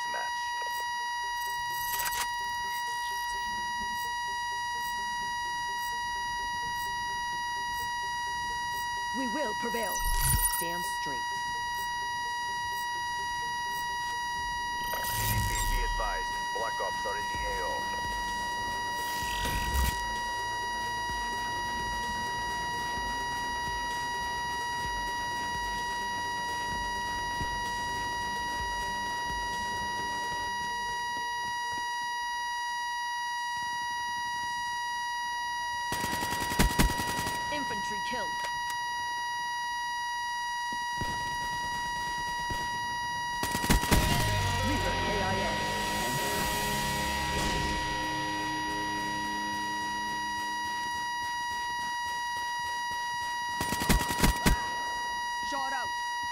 match. We will prevail. Damn straight. CDP, be advised. Black Ops are in the AO. Infantry killed. Reaper KIA. Shot out.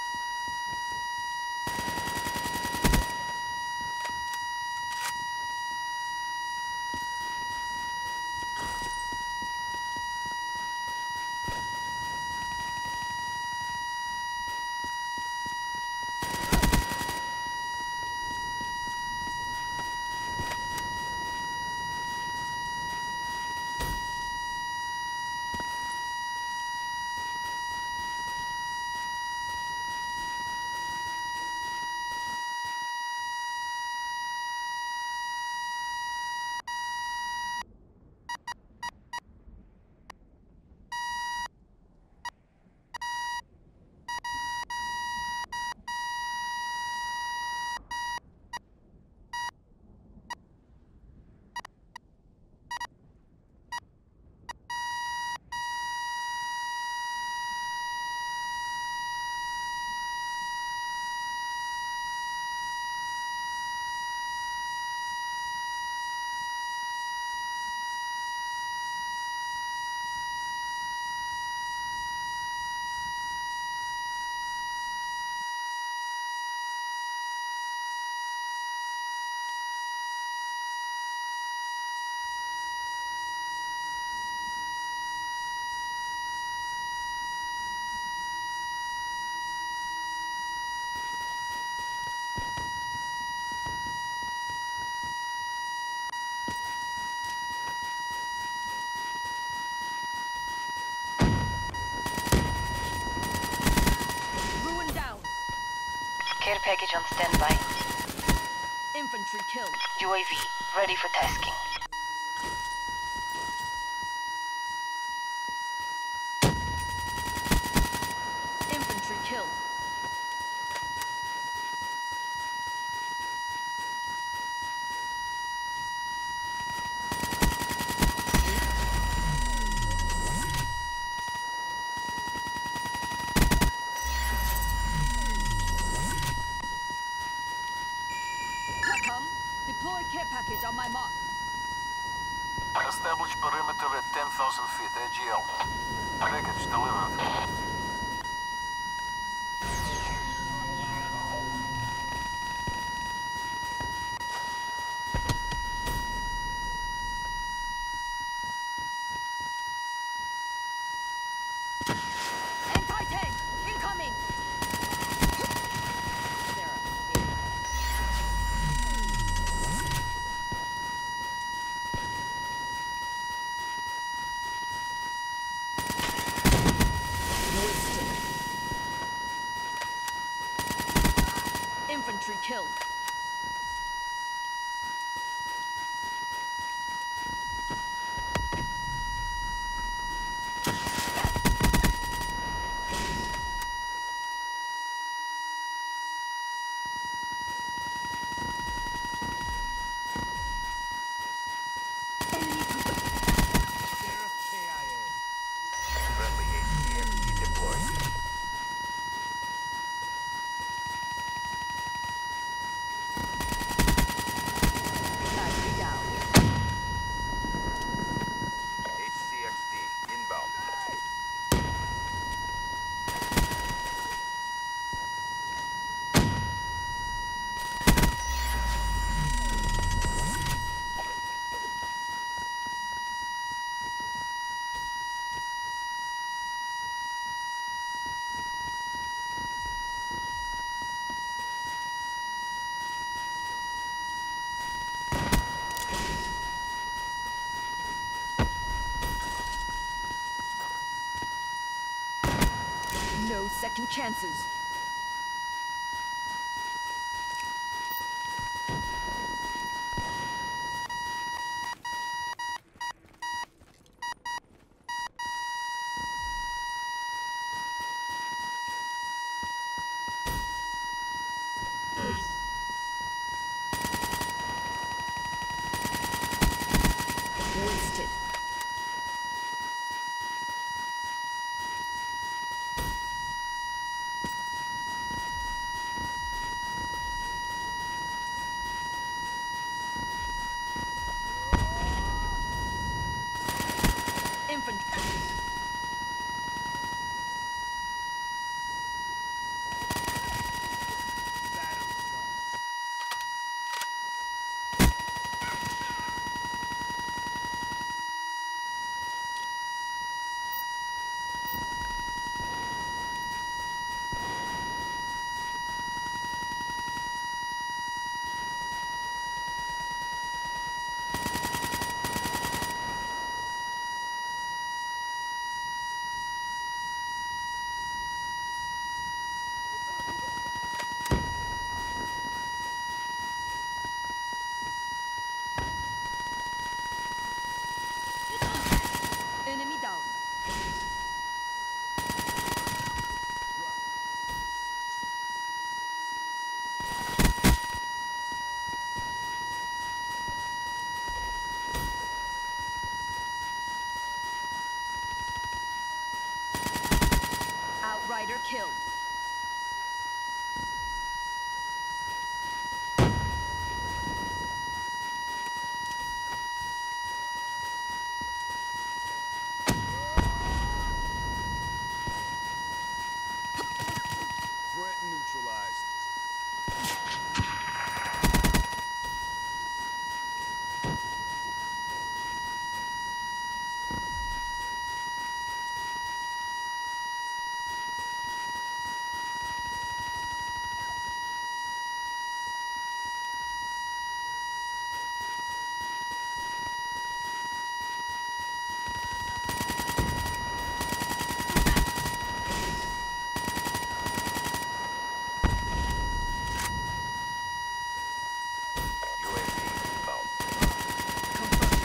Care package on standby. Infantry killed. UAV, ready for tasking. Infantry killed. Come. Deploy care package on my mark. Establish perimeter at 10,000 feet, AGL. Package delivered. Anti-tank! Incoming! Sarah. Wasted. Infantry killed. Friendly HCXD deployed. second chances. Wasted. Infantry. Enemy down. Outrider killed. Threat neutralized. UAV inbound. Confirmed.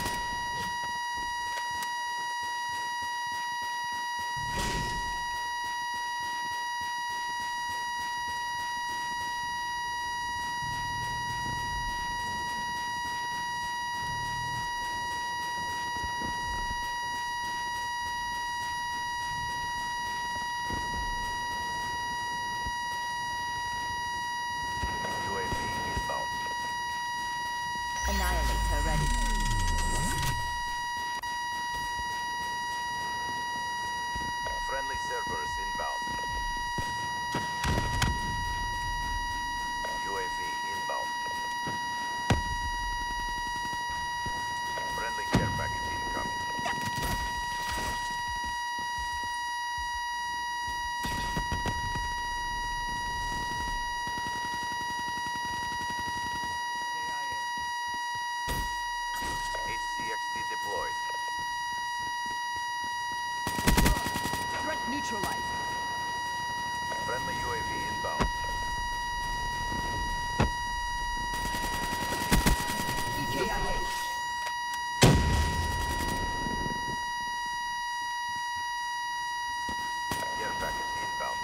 UAV inbound. Annihilator ready. Friendly servers inbound. UAV inbound. Friendly care package incoming. HCXD deployed. Threat neutralized. Friendly UAV inbound. EKIA. Care package inbound.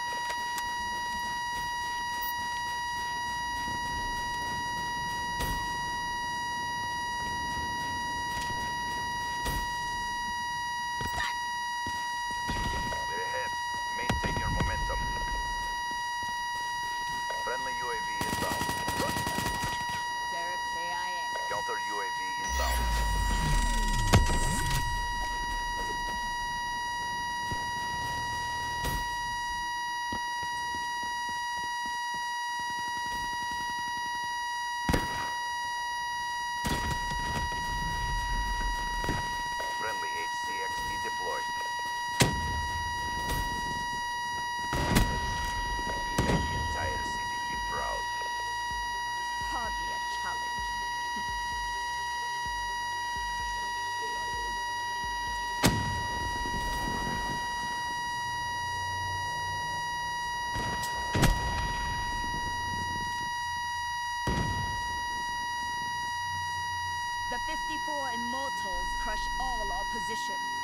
We're ahead. Maintain your momentum. Friendly UAV inbound. Seraph KIA. Counter UAV inbound. Friendly HCXD deployed. Make the entire CDP proud. The 54 Immortals crush all opposition.